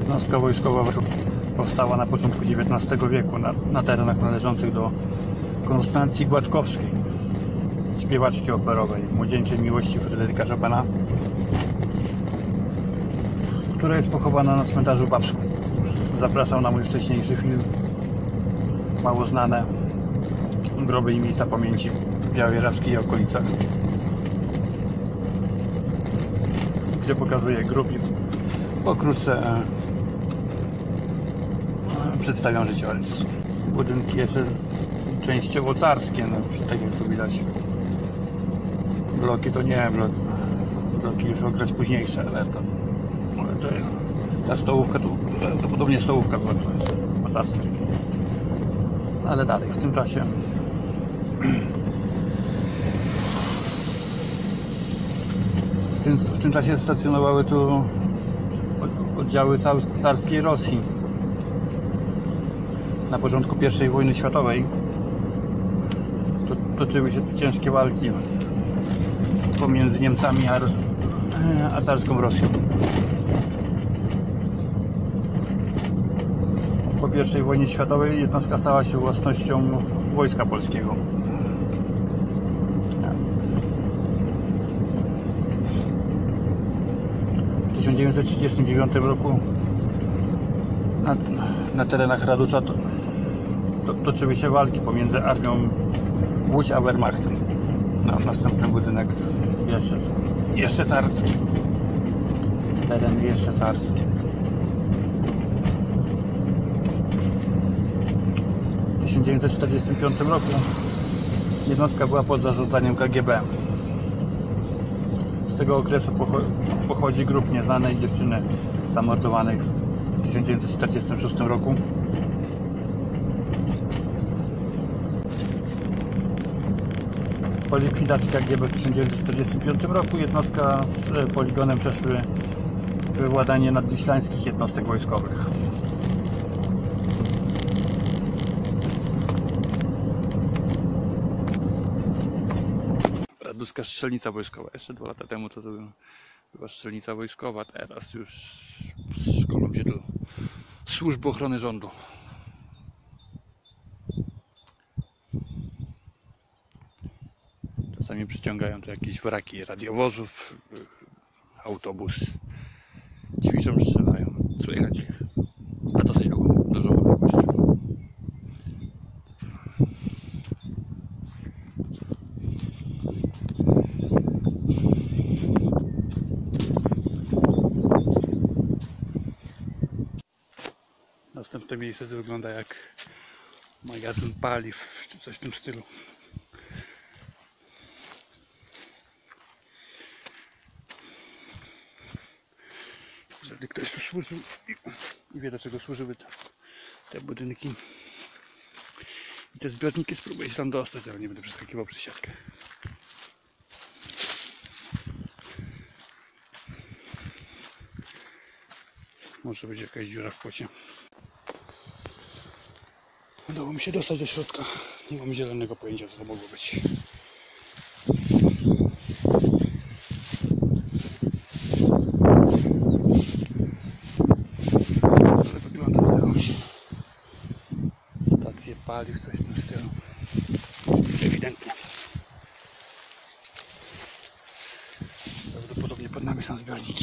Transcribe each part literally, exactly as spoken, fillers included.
Jednostka wojskowa powstała na początku dziewiętnastego wieku na, na terenach należących do Konstancji Gładkowskiej, śpiewaczki operowej Młodzieńczej Miłości Fryderyka Chopina, która jest pochowana na cmentarzu Babsku. Zapraszam na mój wcześniejszy film, mało znane groby i miejsca pamięci w Białej-Rawskiej i okolicach, gdzie pokazuję grób i pokrótce e, przedstawiam życiorys. Budynki jeszcze częściowo carskie, no, tak jak tu widać. Bloki to nie, blok, bloki już okres późniejszy, ale to, to ta stołówka to, to podobnie stołówka była, to jeszcze jest mocarstwo. Ale dalej, w tym czasie w tym, w tym czasie stacjonowały tu oddziały carskiej Rosji. Na początku pierwszej wojny światowej to, toczyły się tu ciężkie walki pomiędzy Niemcami a, a carską Rosją. Po pierwszej wojnie światowej jednostka stała się własnością Wojska Polskiego. W tysiąc dziewięćset trzydziestym dziewiątym roku na, na terenach Radusza to, to, toczyły się walki pomiędzy armią Łódź a Wehrmachtem. No, następny budynek jeszcze, jeszcze carski. Teren jeszcze carski. W tysiąc dziewięćset czterdziestym piątym roku jednostka była pod zarządzaniem K G B. Z tego okresu pochodzi grób nieznanej dziewczyny zamordowanej w tysiąc dziewięćset czterdziestym szóstym roku. Po likwidacji K G B w tysiąc dziewięćset czterdziestym piątym roku jednostka z poligonem przeszły we władanie nadwiślańskich jednostek wojskowych. Raduska strzelnica wojskowa. Jeszcze dwa lata temu to, to była strzelnica wojskowa, teraz już szkolą się do służby ochrony rządu. Czasami przyciągają tu jakieś wraki radiowozów, autobus. Ćwiczą, strzelają. Słychać ich na dosyć dużą odległość. Następne miejsce wygląda jak magazyn paliw czy coś w tym stylu. Jeżeli ktoś tu służył i wie, do czego służyły te, te budynki i te zbiorniki, spróbuję się tam dostać, ale nie będę przeskakiwał przez siatkę. Może być jakaś dziura w płocie. Udało mi się dostać do środka. Nie mam zielonego pojęcia, co to mogło być. Ale wygląda na jakąś stację paliw, coś w tym stylu. Ewidentnie. Prawdopodobnie pod nami są zbiorniki.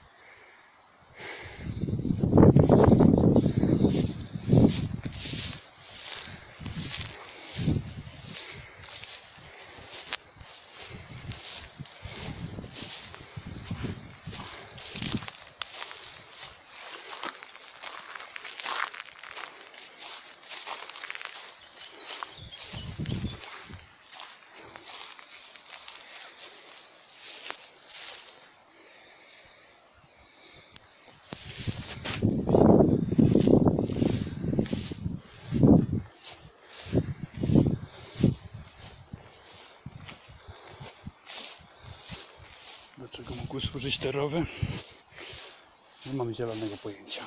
Do czego mógł służyć te rowy? Nie mam zielonego pojęcia.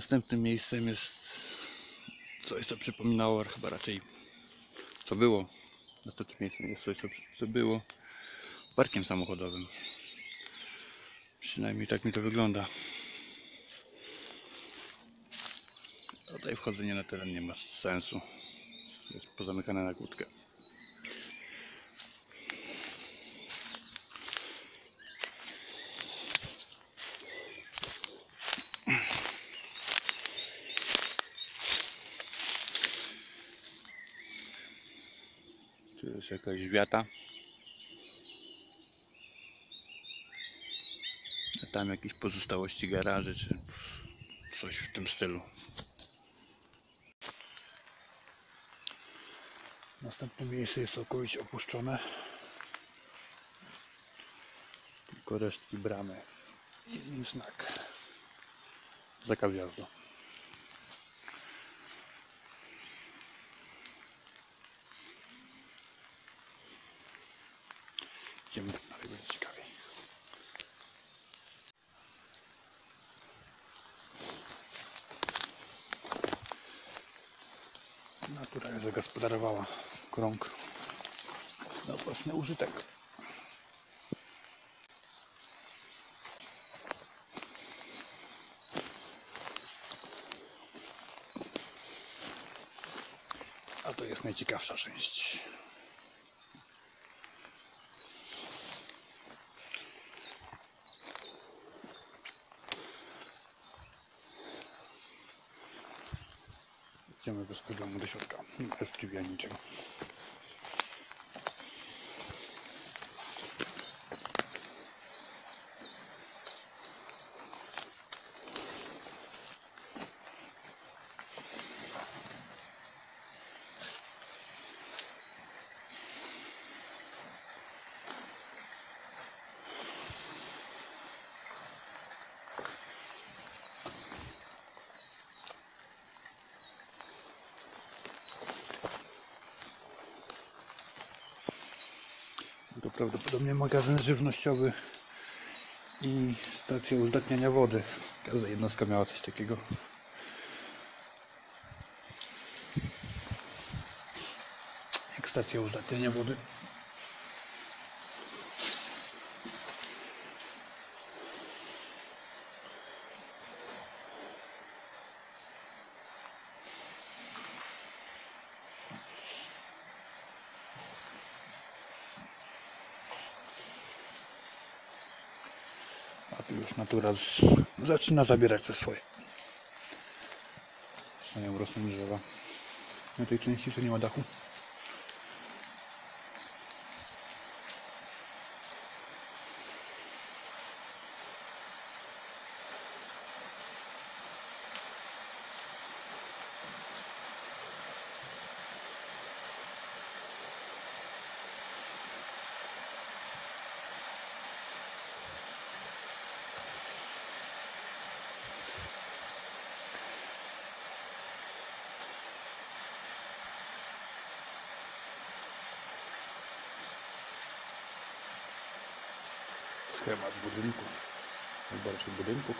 Następnym miejscem jest coś, co przypominało chyba raczej, co było. Następnym miejscem jest coś, co, co było parkiem samochodowym. Przynajmniej tak mi to wygląda. Tutaj wchodzenie na teren nie ma sensu. Jest pozamykane na kłódkę. Tu jest jakaś wiata. A tam jakieś pozostałości garaży, czy coś w tym stylu. Następne miejsce jest całkowicie opuszczone. Tylko resztki bramy i znak. Zakaz wjazdu. Idziemy dalej, będzie ciekawiej. Natura zagospodarowała krąg na własny użytek. A to jest najciekawsza część. Idziemy bez problemu do środka. Nie ma już drzwi ani niczego. To prawdopodobnie magazyn żywnościowy i stacja uzdatniania wody. Każda jednostka miała coś takiego. Jak stacja uzdatniania wody. A tu już natura zaczyna zabierać te swoje. Zaczynają rosnąć drzewa. Na tej części to nie ma dachu. Schemat budynku, najbardziej budynków.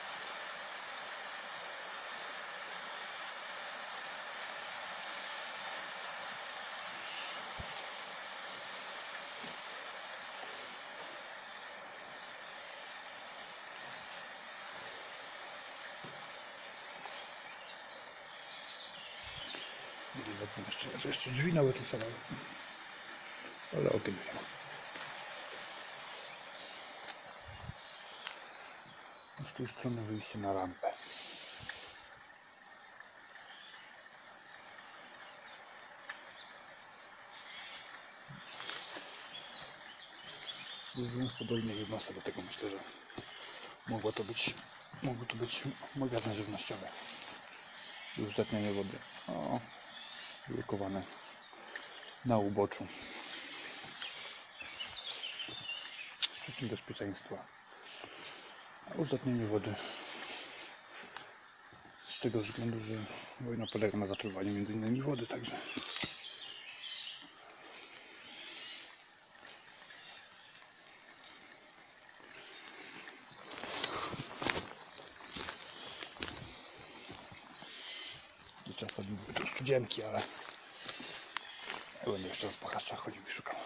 Jeszcze, jeszcze drzwi nawet ustawiały, ale o tym wiem. Z tej strony wyjście na rampę. Mówiąc podobnie jednostka do tego, myślę, że mogło to być, mogło to być magazyn żywnościowy. I uzdatnianie wody. O, wylokowane na uboczu. Z przyczyn bezpieczeństwa. A uzdatnianie wody z tego względu, że wojna polega na zatruwaniu między innymi wody, także Jeszcze sobie tu studzienki, ale ja będę jeszcze raz po chaszczach chodził i szukał.